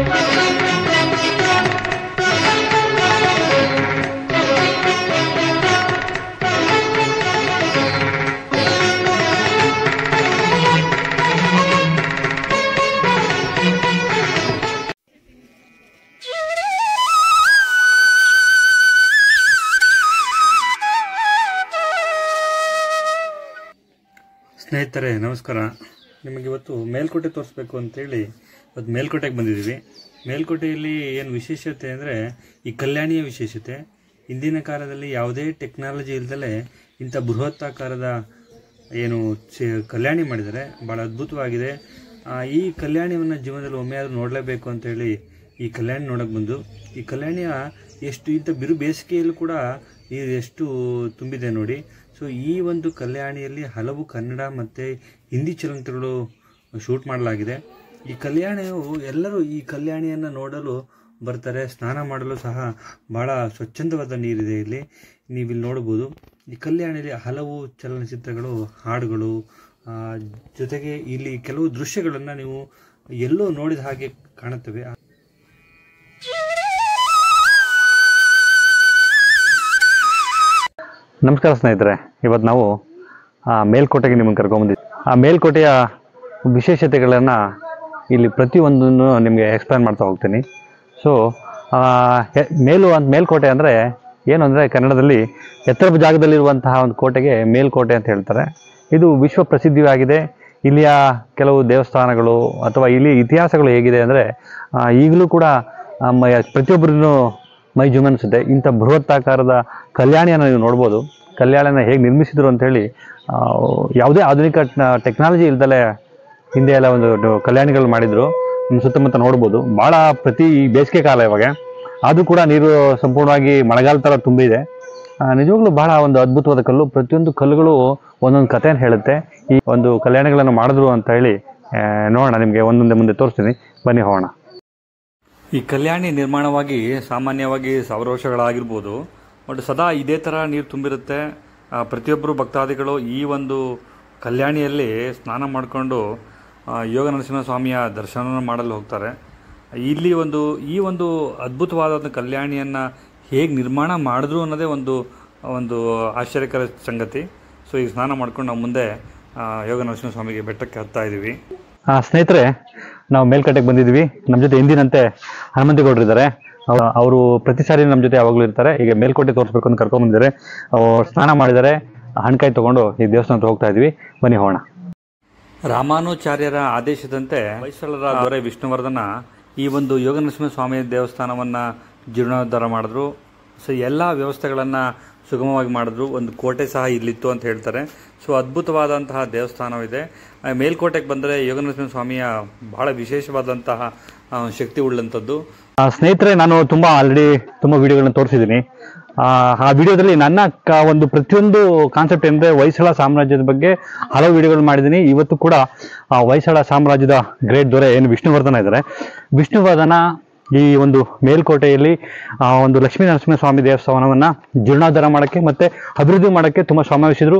ಸ್ನೇಹಿತರೆ ನಮಸ್ಕಾರ. ನಿಮಗೆ ಇವತ್ತು ಮೇಲ್ಕೋಟೆ ತೋರಿಸ್ಬೇಕು ಅಂತೇಳಿ ಇವತ್ತು ಮೇಲ್ಕೋಟೆಗೆ ಬಂದಿದ್ದೀವಿ. ಮೇಲ್ಕೋಟೆಯಲ್ಲಿ ಏನು ವಿಶೇಷತೆ ಅಂದರೆ ಈ ಕಲ್ಯಾಣಿಯ ವಿಶೇಷತೆ. ಇಂದಿನ ಕಾಲದಲ್ಲಿ ಯಾವುದೇ ಟೆಕ್ನಾಲಜಿ ಇಲ್ದಲೇ ಇಂಥ ಬೃಹತ್ತಾಕಾರದ ಏನು ಕಲ್ಯಾಣಿ ಮಾಡಿದ್ದಾರೆ, ಭಾಳ ಅದ್ಭುತವಾಗಿದೆ. ಈ ಕಲ್ಯಾಣಿಯನ್ನು ಜೀವನದಲ್ಲಿ ಒಮ್ಮೆಯಾದರೂ ನೋಡಲೇಬೇಕು ಅಂತೇಳಿ ಈ ಕಲ್ಯಾಣಿ ನೋಡೋಕ್ಕೆ ಬಂದು, ಈ ಕಲ್ಯಾಣಿಯ ಎಷ್ಟು ಇಂಥ ಬಿರು ಬೇಸಿಗೆಯಲ್ಲೂ ಕೂಡ ಎಷ್ಟು ತುಂಬಿದೆ ನೋಡಿ. ಸೊ ಈ ಒಂದು ಕಲ್ಯಾಣಿಯಲ್ಲಿ ಹಲವು ಕನ್ನಡ ಮತ್ತು ಹಿಂದಿ ಚಲನಚಿತ್ರಗಳು ಶೂಟ್ ಮಾಡಲಾಗಿದೆ. ಈ ಕಲ್ಯಾಣಿಯು ಎಲ್ಲರೂ ಈ ಕಲ್ಯಾಣಿಯನ್ನು ನೋಡಲು ಬರ್ತಾರೆ. ಸ್ನಾನ ಮಾಡಲು ಸಹ ಭಾಳ ಸ್ವಚ್ಛಂದವಾದ ನೀರಿದೆ ಇಲ್ಲಿ, ನೀವಿಲ್ಲಿ ನೋಡ್ಬೋದು. ಈ ಕಲ್ಯಾಣಿಯಲ್ಲಿ ಹಲವು ಚಲನಚಿತ್ರಗಳು, ಹಾಡುಗಳು, ಜೊತೆಗೆ ಇಲ್ಲಿ ಕೆಲವು ದೃಶ್ಯಗಳನ್ನು ನೀವು ಎಲ್ಲೋ ನೋಡಿದ ಹಾಗೆ ಕಾಣುತ್ತವೆ. ನಮಸ್ಕಾರ ಸ್ನೇಹಿತರೆ, ಇವತ್ತು ನಾವು ಮೇಲ್ಕೋಟೆಗೆ ನಿಮ್ಮನ್ನು ಕರ್ಕೊಂಡ್ಬಂದಿದ್ದೀವಿ. ಆ ಮೇಲ್ಕೋಟೆಯ ವಿಶೇಷತೆಗಳನ್ನು ಇಲ್ಲಿ ಪ್ರತಿಯೊಂದನ್ನು ನಿಮಗೆ ಎಕ್ಸ್ಪ್ಲೇನ್ ಮಾಡ್ತಾ ಹೋಗ್ತೀನಿ. ಸೊ ಮೇಲ್ಕೋಟೆ ಅಂದರೆ ಏನು ಅಂದರೆ, ಕನ್ನಡದಲ್ಲಿ ಎತ್ತರ ಜಾಗದಲ್ಲಿರುವಂತಹ ಒಂದು ಕೋಟೆಗೆ ಮೇಲ್ಕೋಟೆ ಅಂತ ಹೇಳ್ತಾರೆ. ಇದು ವಿಶ್ವ ಪ್ರಸಿದ್ಧಿಯಾಗಿದೆ. ಇಲ್ಲಿಯ ಕೆಲವು ದೇವಸ್ಥಾನಗಳು ಅಥವಾ ಇಲ್ಲಿ ಇತಿಹಾಸಗಳು ಹೇಗಿದೆ ಅಂದರೆ, ಈಗಲೂ ಕೂಡ ಪ್ರತಿಯೊಬ್ಬರೂ ಮೈ ಜುಮನಿಸುತ್ತೆ. ಇಂಥ ಬೃಹತ್ತಾಕಾರದ ಕಲ್ಯಾಣಿಯನ್ನು ನೀವು ನೋಡ್ಬೋದು. ಕಲ್ಯಾಣಿನ ಹೇಗೆ ನಿರ್ಮಿಸಿದ್ರು ಅಂಥೇಳಿ, ಯಾವುದೇ ಆಧುನಿಕ ಟೆಕ್ನಾಲಜಿ ಇಲ್ದಲೇ ಹಿಂದೆ ಎಲ್ಲ ಒಂದು ಕಲ್ಯಾಣಿಗಳು ಮಾಡಿದರು. ನಿಮ್ಮ ಸುತ್ತಮುತ್ತ ನೋಡ್ಬೋದು. ಭಾಳ ಪ್ರತಿ ಬೇಸಿಗೆ ಕಾಲ ಇವಾಗ, ಆದರೂ ಕೂಡ ನೀರು ಸಂಪೂರ್ಣವಾಗಿ ಮಳೆಗಾಲ ಥರ ತುಂಬಿದೆ. ನಿಜವಾಗ್ಲೂ ಬಹಳ ಒಂದು ಅದ್ಭುತವಾದ ಕಲ್ಲು. ಪ್ರತಿಯೊಂದು ಕಲ್ಲುಗಳು ಒಂದೊಂದು ಕಥೆಯನ್ನು ಹೇಳುತ್ತೆ. ಈ ಒಂದು ಕಲ್ಯಾಣಿಗಳನ್ನು ಮಾಡಿದ್ರು ಅಂತ ಹೇಳಿ ನೋಡೋಣ. ನಿಮಗೆ ಒಂದೊಂದೇ ಮುಂದೆ ತೋರಿಸ್ತೀನಿ, ಬನ್ನಿ ಹೋಗೋಣ. ಈ ಕಲ್ಯಾಣಿ ನಿರ್ಮಾಣವಾಗಿ ಸಾಮಾನ್ಯವಾಗಿ 1000 ವರ್ಷಗಳಾಗಿರ್ಬೋದು. ಬಟ್ ಸದಾ ಇದೇ ಥರ ನೀರು ತುಂಬಿರುತ್ತೆ. ಪ್ರತಿಯೊಬ್ಬರು ಭಕ್ತಾದಿಗಳು ಈ ಒಂದು ಕಲ್ಯಾಣಿಯಲ್ಲಿ ಸ್ನಾನ ಮಾಡಿಕೊಂಡು ಯೋಗ ನರಸಿಂಹಸ್ವಾಮಿಯ ದರ್ಶನ ಮಾಡಲು ಹೋಗ್ತಾರೆ. ಇಲ್ಲಿ ಈ ಒಂದು ಅದ್ಭುತವಾದ ಕಲ್ಯಾಣಿಯನ್ನು ಹೇಗೆ ನಿರ್ಮಾಣ ಮಾಡಿದ್ರು ಅನ್ನೋದೇ ಒಂದು ಆಶ್ಚರ್ಯಕರ ಸಂಗತಿ. ಸೊ ಈಗ ಸ್ನಾನ ಮಾಡ್ಕೊಂಡು ನಾವು ಮುಂದೆ ಯೋಗ ನರಸಿಂಹಸ್ವಾಮಿಗೆ ಬೆಟ್ಟಕ್ಕೆ ಹತ್ತಾ ಇದ್ದೀವಿ. ಸ್ನೇಹಿತರೆ, ನಾವು ಮೇಲ್ಕೋಟೆಗೆ ಬಂದಿದ್ವಿ. ನಮ್ಮ ಜೊತೆ ಎಂದಿನಂತೆ ಹನುಮಂತೇಗೌಡರು ಇದ್ದಾರೆ. ಅವರು ಪ್ರತಿ ಸಾರಿ ನಮ್ಮ ಜೊತೆ ಯಾವಾಗಲೂ ಇರ್ತಾರೆ. ಈಗ ಮೇಲ್ಕೋಟೆ ತೋರಿಸ್ಬೇಕು ಅಂತ ಕರ್ಕೊಂಡ್ಬಂದಿದ್ದಾರೆ. ಸ್ನಾನ ಮಾಡಿದ್ದಾರೆ. ಹಣ್ಕಾಯಿ ತೊಗೊಂಡು ಈ ದೇವಸ್ಥಾನಕ್ಕೆ ಹೋಗ್ತಾ ಇದ್ವಿ. ಬನ್ನಿ ಹೋಗೋಣ. ರಾಮಾನುಚಾರ್ಯರ ಆದೇಶದಂತೆ ಹೊಯ್ಸಳರ ದೊರೆ ವಿಷ್ಣುವರ್ಧನ ಈ ಒಂದು ಯೋಗ ನರಸಿಂಹಸ್ವಾಮಿ ದೇವಸ್ಥಾನವನ್ನು ಜೀರ್ಣೋದ್ಧಾರ ಮಾಡಿದ್ರು. ಸೊ ಎಲ್ಲ ವ್ಯವಸ್ಥೆಗಳನ್ನು ಸುಗಮವಾಗಿ ಮಾಡಿದ್ರು. ಒಂದು ಕೋಟೆ ಸಹ ಇಲ್ಲಿತ್ತು ಅಂತ ಹೇಳ್ತಾರೆ. ಸೊ ಅದ್ಭುತವಾದಂತಹ ದೇವಸ್ಥಾನವಿದೆ. ಮೇಲ್ಕೋಟೆಗೆ ಬಂದರೆ ಯೋಗ ನರಸಿಂಹಸ್ವಾಮಿಯ ಬಹಳ ವಿಶೇಷವಾದಂತಹ ಶಕ್ತಿ ಉಳ್ಳಂಥದ್ದು. ಸ್ನೇಹಿತರೆ, ನಾನು ಆಲ್ರೆಡಿ ತುಂಬ ವಿಡಿಯೋಗಳನ್ನ ತೋರಿಸಿದ್ದೀನಿ. ಆ ವಿಡಿಯೋದಲ್ಲಿ ನನ್ನ ಒಂದು ಪ್ರತಿಯೊಂದು ಕಾನ್ಸೆಪ್ಟ್ ಏನಂದರೆ, ಹೊಯ್ಸಳ ಸಾಮ್ರಾಜ್ಯದ ಬಗ್ಗೆ ಹಲವು ವಿಡಿಯೋಗಳು ಮಾಡಿದ್ದೀನಿ. ಇವತ್ತು ಕೂಡ ಹೊಯ್ಸಳ ಸಾಮ್ರಾಜ್ಯದ ಗ್ರೇಟ್ ದೊರೆ ಏನು ವಿಷ್ಣುವರ್ಧನ ಇದ್ದಾರೆ, ವಿಷ್ಣುವರ್ಧನ ಈ ಒಂದು ಮೇಲ್ಕೋಟೆಯಲ್ಲಿ ಒಂದು ಲಕ್ಷ್ಮೀ ನರಸಿಂಹಸ್ವಾಮಿ ದೇವಸ್ಥಾನವನ್ನು ಜೀರ್ಣೋದ್ಧಾರ ಮಾಡೋಕ್ಕೆ ಮತ್ತು ಅಭಿವೃದ್ಧಿ ಮಾಡೋಕ್ಕೆ ತುಂಬ ಶ್ರಮ ವಹಿಸಿದ್ರು.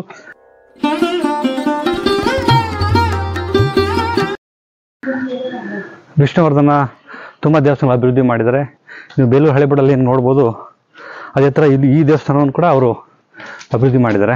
ವಿಷ್ಣುವರ್ಧನ ತುಂಬ ದೇವಸ್ಥಾನ ಅಭಿವೃದ್ಧಿ ಮಾಡಿದ್ದಾರೆ. ನೀವು ಬೇಲೂರು ಹಳೆಬೀಡಲ್ಲಿ ನೋಡ್ಬೋದು. ಅದೇ ಥರ ಈ ದೇವಸ್ಥಾನವನ್ನು ಕೂಡ ಅವರು ಅಭಿವೃದ್ಧಿ ಮಾಡಿದ್ದಾರೆ.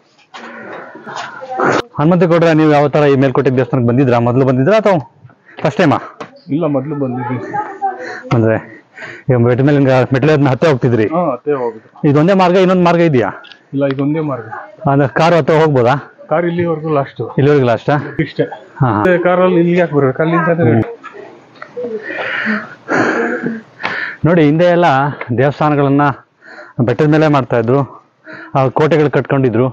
ಹನುಮಂತೇಗೌಡ್ರ, ನೀವು ಯಾವ ಥರ ಈ ಮೇಲ್ಕೋಟೆ ದೇವಸ್ಥಾನಕ್ಕೆ ಬಂದಿದ್ರಾ? ಮೊದಲು ಬಂದಿದ್ರಾ ಅಥವಾ ಫಸ್ಟ್ ಟೈಮಾ? ಇಲ್ಲ, ಮೊದಲು ಬಂದಿದ್ವಿ. ಅಂದರೆ ಈಗ ಮೆಟ್ಟಿಲನ್ನ ಹತ್ತೆ ಹೋಗ್ತಿದ್ರಿ? ಇದೊಂದೇ ಮಾರ್ಗ, ಇನ್ನೊಂದು ಮಾರ್ಗ ಇದೆಯಾ? ಇಲ್ಲ, ಇದೊಂದೇ ಮಾರ್ಗ. ಅಂದ್ರೆ ಕಾರ್ ಹತ್ತ ಹೋಗ್ಬೋದಾ? ಕಾರ್ ಇಲ್ಲಿವರೆಗೂ ಲಾಸ್ಟ್. ಇಲ್ಲಿವರೆಗೂ ಲಾಸ್ಟಾ? ಇಷ್ಟೇ. ಕಾರಲ್ಲಿ ಇಲ್ಲಿ ಯಾಕೆ ಬರ್ಬೇಕು? ಅಲ್ಲಿಂದ ನೋಡಿ, ಹಿಂದೆ ಎಲ್ಲ ದೇವಸ್ಥಾನಗಳನ್ನ ಬೆಟ್ಟದ ಮೇಲೆ ಮಾಡ್ತಾ ಇದ್ರು, ಕೋಟೆಗಳು ಕಟ್ಕೊಂಡಿದ್ರು.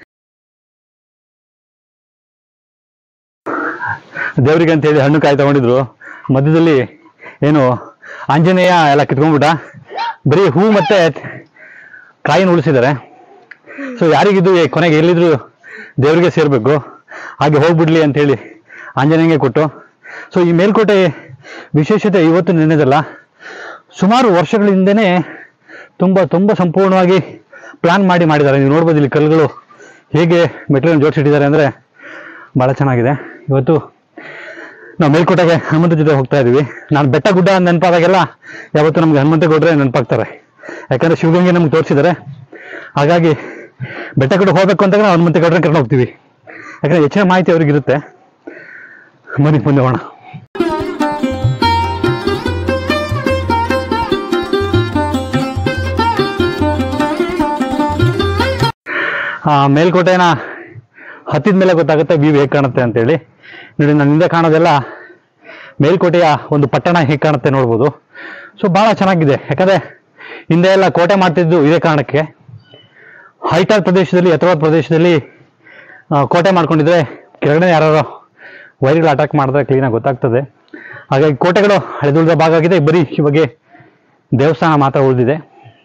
ದೇವರಿಗೆ ಅಂತ ಹೇಳಿ ಹಣ್ಣು ಕಾಯಿ ತಗೊಂಡಿದ್ರು. ಮಧ್ಯದಲ್ಲಿ ಏನು ಆಂಜನೇಯ ಎಲ್ಲ ಕಿತ್ಕೊಂಡ್ಬಿಟ್ಟ, ಬರೀ ಹೂ ಮತ್ತೆ ಕಾಯಿನ ಉಳಿಸಿದ್ದಾರೆ. ಸೊ ಯಾರಿಗಿದು ಕೊನೆಗೆ ಎಲ್ಲಿದ್ರು ದೇವರಿಗೆ ಸೇರ್ಬೇಕು, ಹಾಗೆ ಹೋಗ್ಬಿಡ್ಲಿ ಅಂತ ಹೇಳಿ ಆಂಜನೇಯಂಗೆ ಕೊಟ್ಟು. ಸೊ ಈ ಮೇಲ್ಕೋಟೆ ವಿಶೇಷತೆ ಇವತ್ತು ನೆನೆದಲ್ಲ, ಸುಮಾರು ವರ್ಷಗಳ ಹಿಂದೆನೇ ತುಂಬ ಸಂಪೂರ್ಣವಾಗಿ ಪ್ಲಾನ್ ಮಾಡಿದ್ದಾರೆ. ನೀವು ನೋಡ್ಬೋದು ಇಲ್ಲಿ ಕಲ್ಲುಗಳು ಹೇಗೆ ಮೆಟ್ಲನ್ನು ಜೋಡಿಸಿಟ್ಟಿದ್ದಾರೆ ಅಂದರೆ ಭಾಳ ಚೆನ್ನಾಗಿದೆ. ಇವತ್ತು ನಾವು ಮೇಲ್ಕೋಟೆಗೆ ಹನುಮಂತ ಜೊತೆ ಹೋಗ್ತಾ ಇದೀವಿ. ನಾನು ಬೆಟ್ಟ ಗುಡ್ಡ ನೆನಪಾದಾಗೆಲ್ಲ ಯಾವತ್ತೂ ನಮ್ಗೆ ಹನುಮಂತ ಗೌಡ್ರೆ ನೆನಪಾಗ್ತಾರೆ. ಯಾಕಂದ್ರೆ ಶಿವಗಂಗೆ ನಮ್ಗೆ ತೋರಿಸಿದ್ದಾರೆ. ಹಾಗಾಗಿ ಬೆಟ್ಟ ಗುಡ್ಡ ಹೋಗ್ಬೇಕು ಅಂದಾಗ ನಾವು ಹನುಮಂತ ಗೌಡ್ರೆ ಕರ್ಕೊಂಡು ಹೋಗ್ತೀವಿ. ಯಾಕಂದ್ರೆ ಹೆಚ್ಚಿನ ಮಾಹಿತಿ ಅವ್ರಿಗಿರುತ್ತೆ. ಬನ್ನಿ ಮುಂದೆ ಹೋಗೋಣ. ಮೇಲ್ಕೋಟೆನ ಹತ್ತಿದ ಮೇಲೆ ಗೊತ್ತಾಗುತ್ತೆ ವ್ಯೂ ಹೇಗೆ ಕಾಣುತ್ತೆ ಅಂತೇಳಿ. ನೋಡಿ, ನನ್ನ ಹಿಂದೆ ಕಾಣೋದೆಲ್ಲ ಮೇಲ್ಕೋಟೆಯ ಒಂದು ಪಟ್ಟಣ ಹೇಗೆ ಕಾಣುತ್ತೆ ನೋಡ್ಬೋದು. ಸೊ ಭಾಳ ಚೆನ್ನಾಗಿದೆ. ಯಾಕಂದರೆ ಹಿಂದೆ ಎಲ್ಲ ಕೋಟೆ ಮಾಡ್ತಿದ್ದು ಇದೇ ಕಾರಣಕ್ಕೆ. ಹೈಟಾದ ಪ್ರದೇಶದಲ್ಲಿ, ಎತ್ತರವಾದ ಪ್ರದೇಶದಲ್ಲಿ ಕೋಟೆ ಮಾಡ್ಕೊಂಡಿದ್ರೆ ಕೆಳಗಡೆ ಯಾರು ವೈರಿಗಳು ಅಟ್ಯಾಕ್ ಮಾಡಿದ್ರೆ ಕ್ಲೀನಾಗಿ ಗೊತ್ತಾಗ್ತದೆ. ಹಾಗಾಗಿ ಕೋಟೆಗಳು ಹಳೆದುಳಿದ ಭಾಗ ಆಗಿದೆ. ಬರೀ ಇವಾಗ ದೇವಸ್ಥಾನ ಮಾತ್ರ ಉಳಿದಿದೆ.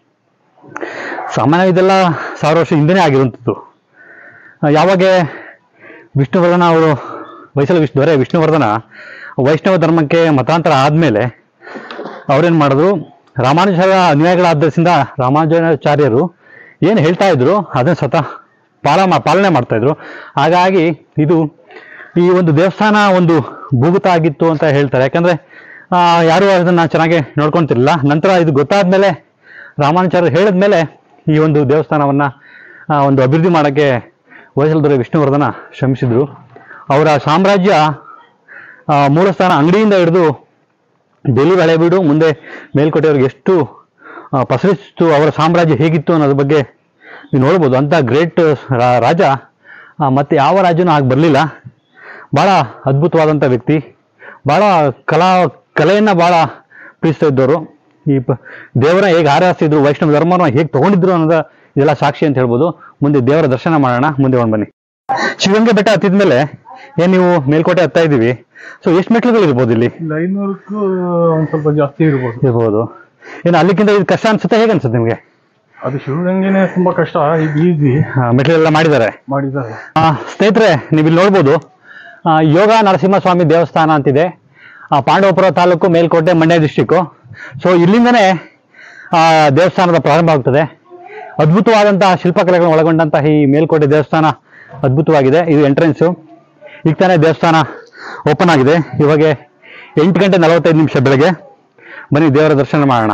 ಸಾಮಾನ್ಯ ಇದೆಲ್ಲ 1000 ವರ್ಷ ಹಿಂದೆನೇ ಆಗಿರುವಂಥದ್ದು. ಯಾವಾಗ ವಿಷ್ಣುವರ್ಧನ ಅವರು ದೊರೆ ವಿಷ್ಣುವರ್ಧನ ವೈಷ್ಣವ ಧರ್ಮಕ್ಕೆ ಮತಾಂತರ ಆದಮೇಲೆ ಅವ್ರೇನು ಮಾಡಿದ್ರು, ರಾಮಾನುಜಾಚಾರ್ಯ ಅನುಯಾಯಿಗಳಾದ್ದರಿಂದ ರಾಮಾನುಜಾಚಾರ್ಯರು ಏನು ಹೇಳ್ತಾ ಇದ್ರು ಅದನ್ನು ಸ್ವತಃ ಪಾಲನೆ ಮಾಡ್ತಾ ಇದ್ರು. ಹಾಗಾಗಿ ಇದು ಈ ಒಂದು ದೇವಸ್ಥಾನ ಒಂದು ಭೂಗತ ಆಗಿತ್ತು ಅಂತ ಹೇಳ್ತಾರೆ. ಯಾಕಂದ್ರೆ ಯಾರು ಅದನ್ನ ಚೆನ್ನಾಗಿ ನೋಡ್ಕೊಂತಿರ್ಲಿಲ್ಲ. ನಂತರ ಇದು ಗೊತ್ತಾದ್ಮೇಲೆ ರಾಮಾನುಜಾಚಾರ್ಯರು ಹೇಳಿದ್ಮೇಲೆ ಈ ಒಂದು ದೇವಸ್ಥಾನವನ್ನ ಒಂದು ಅಭಿವೃದ್ಧಿ ಮಾಡೋಕ್ಕೆ ಹೊಯ್ಸಳ ವಿಷ್ಣುವರ್ಧನ ಶ್ರಮಿಸಿದ್ರು. ಅವರ ಸಾಮ್ರಾಜ್ಯ ಮೂಲಸ್ಥಾನ ಅಂಗಡಿಯಿಂದ ಹಿಡಿದು ಬೇಲೂರು ಹಳೆಬೀಡು ಮುಂದೆ ಮೇಲ್ಕೋಟೆಯವ್ರಿಗೆ ಎಷ್ಟು ಪಸರಿಸಿತು, ಅವರ ಸಾಮ್ರಾಜ್ಯ ಹೇಗಿತ್ತು ಅನ್ನೋದ್ರ ಬಗ್ಗೆ ನೀವು ನೋಡ್ಬೋದು. ಅಂಥ ಗ್ರೇಟ್ ರಾಜ ಮತ್ತೆ ಯಾವ ರಾಜ್ಯನೂ ಆಗಿ ಬರಲಿಲ್ಲ. ಭಾಳ ಅದ್ಭುತವಾದಂಥ ವ್ಯಕ್ತಿ, ಭಾಳ ಕಲೆಯನ್ನು ಭಾಳ ಪ್ರೀತಿಸ್ತಾ ಇದ್ದವರು. ಈ ದೇವರ ಹೇಗೆ ಆರಾಧಿಸ್ತಿದ್ರು, ವೈಷ್ಣವ ಧರ್ಮವನ್ನು ಹೇಗೆ ತಗೊಂಡಿದ್ರು ಅನ್ನೋದ ಇದೆಲ್ಲ ಸಾಕ್ಷಿ ಅಂತ ಹೇಳ್ಬೋದು. ಮುಂದೆ ದೇವರ ದರ್ಶನ ಮಾಡೋಣ, ಮುಂದೆ ಹೊಂಡ್ ಬನ್ನಿ. ಶಿವಗಂಗೆ ಬೆಟ್ಟ ಹತ್ತಿದ್ಮೇಲೆ ಏನ್ ನೀವು ಮೇಲ್ಕೋಟೆ ಹತ್ತಾ ಇದೀವಿ. ಸೊ ಎಷ್ಟು ಮೆಟ್ಲುಗಳು ಇರ್ಬೋದು ಇಲ್ಲಿ? 500ಕ್ಕೂ ಒಂದ್ ಸ್ವಲ್ಪ ಜಾಸ್ತಿ ಇರ್ಬೋದು. ಏನು ಅಲ್ಲಿಗಿಂತ ಇದು ಕಷ್ಟ ಅನ್ಸುತ್ತೆ, ಹೇಗೆ ಅನ್ಸುತ್ತೆ ನಿಮ್ಗೆ? ಅದು ಶಿವಗಂಗೆನೆ ತುಂಬಾ ಕಷ್ಟ. ಇದು ಈಸಿ, ಮೆಟ್ಲೆಲ್ಲ ಮಾಡಿದ್ದಾರೆ. ಸ್ನೇಹಿತರೆ, ನೀವು ಇಲ್ಲಿ ನೋಡ್ಬೋದು ಯೋಗ ನರಸಿಂಹಸ್ವಾಮಿ ದೇವಸ್ಥಾನ ಅಂತಿದೆ. ಪಾಂಡವಪುರ ತಾಲೂಕು, ಮೇಲ್ಕೋಟೆ, ಮಂಡ್ಯ ಡಿಸ್ಟಿಕ್ಕು. ಸೊ ಇಲ್ಲಿಂದನೇ ದೇವಸ್ಥಾನದ ಪ್ರಾರಂಭ ಆಗ್ತದೆ. ಅದ್ಭುತವಾದಂತಹ ಶಿಲ್ಪಕಲೆಗಳನ್ನು ಒಳಗೊಂಡಂತಹ ಈ ಮೇಲ್ಕೋಟೆ ದೇವಸ್ಥಾನ ಅದ್ಭುತವಾಗಿದೆ. ಇದು ಎಂಟ್ರೆನ್ಸು. ಈಗ ತಾನೇ ದೇವಸ್ಥಾನ ಓಪನ್ ಆಗಿದೆ. ಇವಾಗ 8:45 ಬೆಳಗ್ಗೆ. ಬನ್ನಿ ದೇವರ ದರ್ಶನ ಮಾಡೋಣ.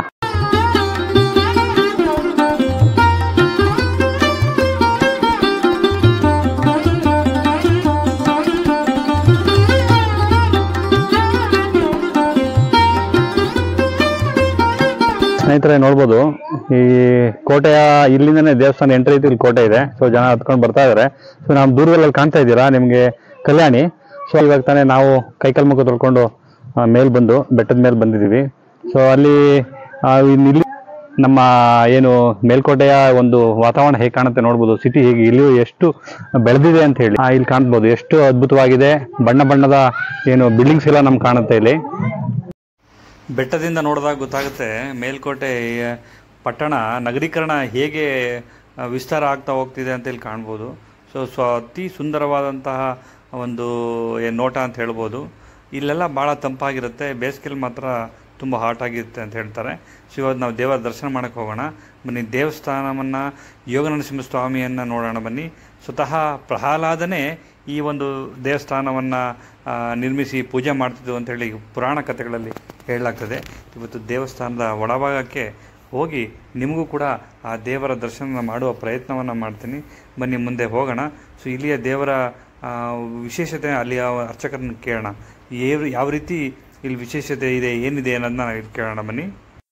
ಸ್ನೇಹಿತರೆ ನೋಡ್ಬೋದು, ಈ ಕೋಟೆಯ ಇಲ್ಲಿಂದನೇ ದೇವಸ್ಥಾನ ಎಂಟ್ರಿ ಐತಿ. ಇಲ್ಲಿ ಕೋಟೆ ಇದೆ. ಸೊ ಜನ ಹತ್ಕೊಂಡು ಬರ್ತಾ ಇದಾರೆ. ಸೊ ನಾವು ದೂರದಲ್ಲಿ ಕಾಣ್ತಾ ಇದ್ದೀರಾ ನಿಮ್ಗೆ ಕಲ್ಯಾಣಿ. ಸೊ ಇವಾಗ ತಾನೇ ನಾವು ಕೈಕಾಲು ಮುಖ ತೊಳ್ಕೊಂಡು ಬೆಟ್ಟದ ಮೇಲೆ ಬಂದಿದ್ದೀವಿ. ಸೊ ಅಲ್ಲಿ ಇಲ್ಲಿ ನಮ್ಮ ಏನು ಮೇಲ್ಕೋಟೆಯ ಒಂದು ವಾತಾವರಣ ಹೇಗೆ ಕಾಣುತ್ತೆ ನೋಡ್ಬೋದು. ಸಿಟಿ ಹೇಗೆ ಇಲ್ಲಿ ಎಷ್ಟು ಬೆಳೆದಿದೆ ಅಂತ ಹೇಳಿ ಇಲ್ಲಿ ಕಾಣ್ಬೋದು. ಎಷ್ಟು ಅದ್ಭುತವಾಗಿದೆ. ಬಣ್ಣ ಬಣ್ಣದ ಏನು ಬಿಲ್ಡಿಂಗ್ಸ್ ಎಲ್ಲ ನಮ್ಗೆ ಕಾಣುತ್ತೆ ಇಲ್ಲಿ. ಬೆಟ್ಟದಿಂದ ನೋಡಿದಾಗ ಗೊತ್ತಾಗುತ್ತೆ ಮೇಲ್ಕೋಟೆ ಪಟ್ಟಣ ನಗರೀಕರಣ ಹೇಗೆ ವಿಸ್ತಾರ ಆಗ್ತಾ ಹೋಗ್ತಿದೆ ಅಂತ ಇಲ್ಲಿ ಕಾಣ್ಬೋದು. ಸೊ ಅತಿ ಸುಂದರವಾದಂತಹ ಒಂದು ನೋಟ ಅಂತ ಹೇಳ್ಬೋದು. ಇಲ್ಲೆಲ್ಲ ಭಾಳ ತಂಪಾಗಿರುತ್ತೆ. ಬೇಸಿಗೆಯಲ್ಲಿ ಮಾತ್ರ ತುಂಬ ಹಾಟ್ ಆಗಿರುತ್ತೆ ಅಂತ ಹೇಳ್ತಾರೆ. ಸೊ ಇವತ್ತು ನಾವು ದೇವರ ದರ್ಶನ ಮಾಡೋಕ್ಕೆ ಹೋಗೋಣ ಬನ್ನಿ. ದೇವಸ್ಥಾನವನ್ನು ಯೋಗ ನರಸಿಂಹ ಸ್ವಾಮಿಯನ್ನು ನೋಡೋಣ ಬನ್ನಿ. ಸ್ವತಃ ಪ್ರಹ್ಲಾದನೇ ಈ ಒಂದು ದೇವಸ್ಥಾನವನ್ನು ನಿರ್ಮಿಸಿ ಪೂಜೆ ಮಾಡ್ತಿದ್ದು ಅಂತೇಳಿ ಪುರಾಣ ಕಥೆಗಳಲ್ಲಿ ಹೇಳಲಾಗ್ತದೆ. ಇವತ್ತು ದೇವಸ್ಥಾನದ ಒಳಭಾಗಕ್ಕೆ ಹೋಗಿ ನಿಮಗೂ ಕೂಡ ಆ ದೇವರ ದರ್ಶನ ಮಾಡುವ ಪ್ರಯತ್ನವನ್ನು ಮಾಡ್ತೀನಿ. ಬನ್ನಿ ಮುಂದೆ ಹೋಗೋಣ. ಸೊ ಇಲ್ಲಿಯ ದೇವರ ವಿಶೇಷತೆ ಅಲ್ಲಿಯ ಅರ್ಚಕರನ್ನು ಕೇಳೋಣ. ಯಾವ ರೀತಿ ಇಲ್ಲಿ ವಿಶೇಷತೆ ಇದೆ, ಏನಿದೆ ಅನ್ನೋದನ್ನ ಕೇಳೋಣ ಬನ್ನಿ.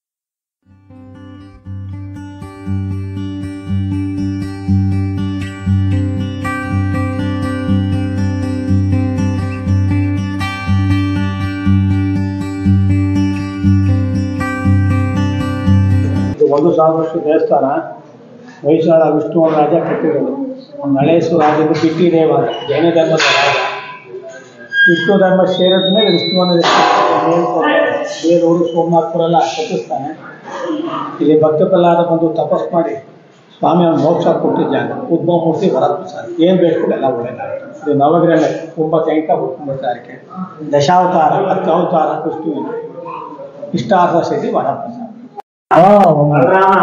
ಇದು 1000 ವರ್ಷ ದೇವಸ್ಥಾನ. ಹೊಯ್ಸಳ ವಿಷ್ಣು ರಾಜ ಕಟ್ಟಿರೋದು. ಒಂದು ಹಳೇಸು ರಾಜರು ಬಿಟ್ಟಿ ದೇವ, ಜೈನ ಧರ್ಮದ ರಾಜ. ವಿಷ್ಣು ಧರ್ಮ ಸೇರಿದ ಮೇಲೆ ವಿಷ್ಣುವನ್ನು ಮೇಲ್ಕೋಟೆ, ಬೇಲೂರು, ಸೋಮನಾಥಪುರ ಎಲ್ಲ ಕಟ್ಟಿಸ್ತಾನೆ. ಇಲ್ಲಿ ಭಕ್ತ ಪ್ರಹ್ಲಾದ ಬಂದು ತಪಸ್ ಮಾಡಿ ಸ್ವಾಮಿ ಅವ್ನು ಮೋಕ್ಷ ಕೊಟ್ಟಿದ್ದಾಗ ಉದ್ಭವ ಮೂರ್ತಿ ವರಪ್ರಸಾದ ಏನು ಬೇಕು ಎಲ್ಲ ಒಳ್ಳೆಯದಾಗುತ್ತೆ. ಇದು ನವಗ್ರಹ 9 ದಶಾವತಾರ 10 ಅವತಾರ ವಿಷ್ಣುವಿನ ಇಷ್ಟಾರ್ಥ ಸಿದ್ಧಿ ವರಪ್ರಸಾದ. ರಾಮ,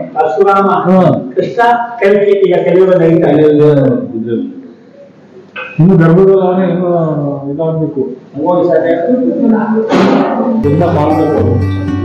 ಪರಶುರಾಮ, ಕೃಷ್ಣ, ಕಲಿಕೆ ಈಗ ಕಲಿಯುಗ ನಡೀತಾ ಇದೆ. ಇನ್ನು ಗರ್ಭದಲ್ಲಾನೆ ಇನ್ನೂ ಇದಾಗಬೇಕು ತುಂಬ ಕಾಲ ಬೇಕು.